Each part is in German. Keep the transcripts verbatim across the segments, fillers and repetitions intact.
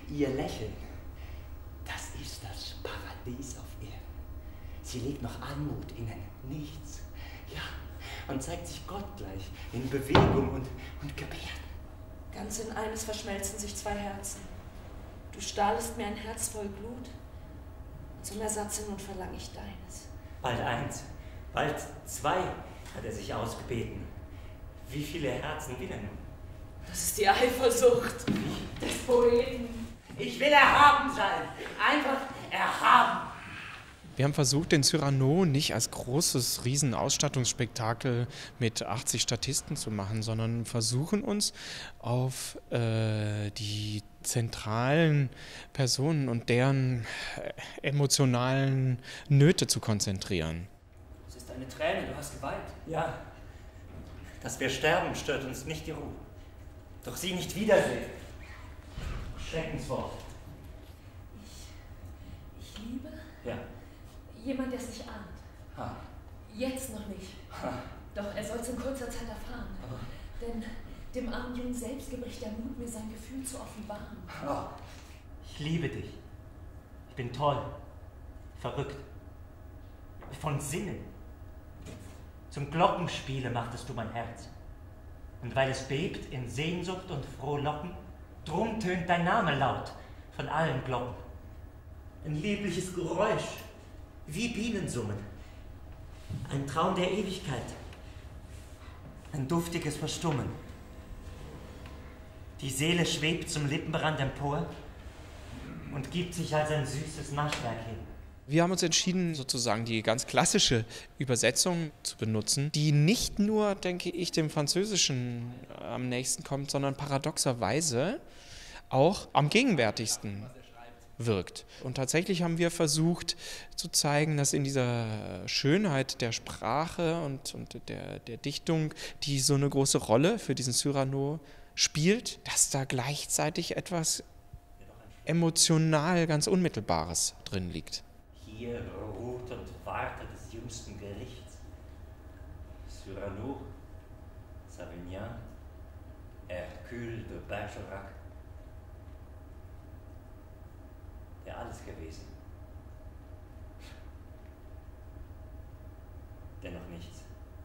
Ihr Lächeln, das ist das Paradies auf Erden. Sie legt noch Anmut in ein Nichts. Ja, und zeigt sich gottgleich in Bewegung und, und Gebärden. Ganz in eines verschmelzen sich zwei Herzen. Du stahlest mir ein Herz voll Glut. Zum Ersatze nun verlange ich deines. Bald eins, bald zwei hat er sich ausgebeten. Wie viele Herzen will er nun? Das ist die Eifersucht des Poeten. Ich will erhaben sein, einfach erhaben. Wir haben versucht, den Cyrano nicht als großes Riesenausstattungsspektakel mit achtzig Statisten zu machen, sondern versuchen uns auf äh, die zentralen Personen und deren äh, emotionalen Nöte zu konzentrieren. Es ist eine Träne, du hast geweint. Ja, dass wir sterben, stört uns nicht die Ruhe. Doch sie nicht wiedersehen. Schreckenswort. Ich, ich liebe? Ja. Jemand, der es nicht ahnt. Ha. Jetzt noch nicht. Ha. Doch er soll es in kurzer Zeit erfahren. Aber Denn dem armen Jungen selbst gebricht der Mut, mir sein Gefühl zu offenbaren. oh. Ich liebe dich. Ich bin toll. Verrückt. Von Sinnen. Zum Glockenspiele machtest du mein Herz. Und weil es bebt in Sehnsucht und Frohlocken, drum tönt dein Name laut von allen Glocken. Ein liebliches Geräusch, wie Bienensummen. Ein Traum der Ewigkeit. Ein duftiges Verstummen. Die Seele schwebt zum Lippenrand empor und gibt sich als ein süßes Naschwerk hin. Wir haben uns entschieden, sozusagen die ganz klassische Übersetzung zu benutzen, die nicht nur, denke ich, dem Französischen am nächsten kommt, sondern paradoxerweise auch am gegenwärtigsten wirkt. Und tatsächlich haben wir versucht zu zeigen, dass in dieser Schönheit der Sprache und, und der, der Dichtung, die so eine große Rolle für diesen Cyrano spielt, dass da gleichzeitig etwas emotional ganz Unmittelbares drin liegt. Hier ruht und wartet des jüngsten Gerichts. Cyrano, Savignan, Hercule de Bergerac. Der alles gewesen. Dennoch nichts.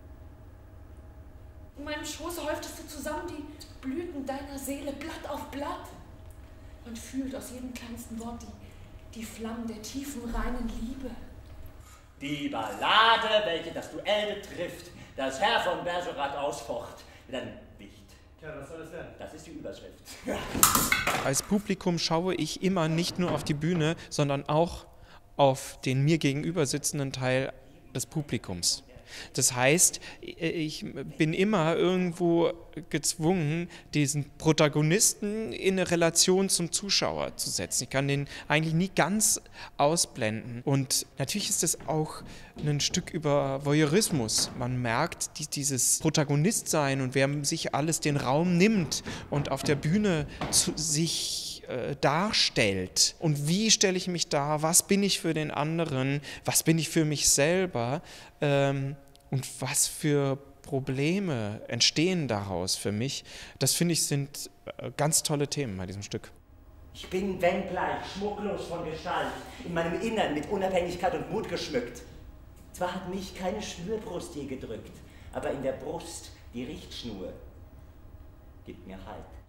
In meinem Schoße häuftest du zusammen die Blüten deiner Seele Blatt auf Blatt. Man fühlt aus jedem kleinsten Wort die, die Flammen der tiefen, reinen Liebe. Die Ballade, welche das Duell betrifft, das Herr von Bergerac ausfocht, mit einem Wicht. Tja, was soll das werden? Das ist die Überschrift. Als Publikum schaue ich immer nicht nur auf die Bühne, sondern auch auf den mir gegenüber sitzenden Teil des Publikums. Das heißt, ich bin immer irgendwo gezwungen, diesen Protagonisten in eine Relation zum Zuschauer zu setzen. Ich kann den eigentlich nie ganz ausblenden. Und natürlich ist das auch ein Stück über Voyeurismus. Man merkt die, dieses Protagonistsein und wer sich alles den Raum nimmt und auf der Bühne zu, sich äh, darstellt. Und wie stelle ich mich dar? Was bin ich für den anderen? Was bin ich für mich selber? Ähm, und was für Probleme entstehen daraus für mich? Das finde ich sind äh, ganz tolle Themen bei diesem Stück. Ich bin, wenngleich schmucklos von Gestalt, in meinem Innern mit Unabhängigkeit und Mut geschmückt. Zwar hat mich keine Schnürbrust je gedrückt, aber in der Brust die Richtschnur gibt mir Halt.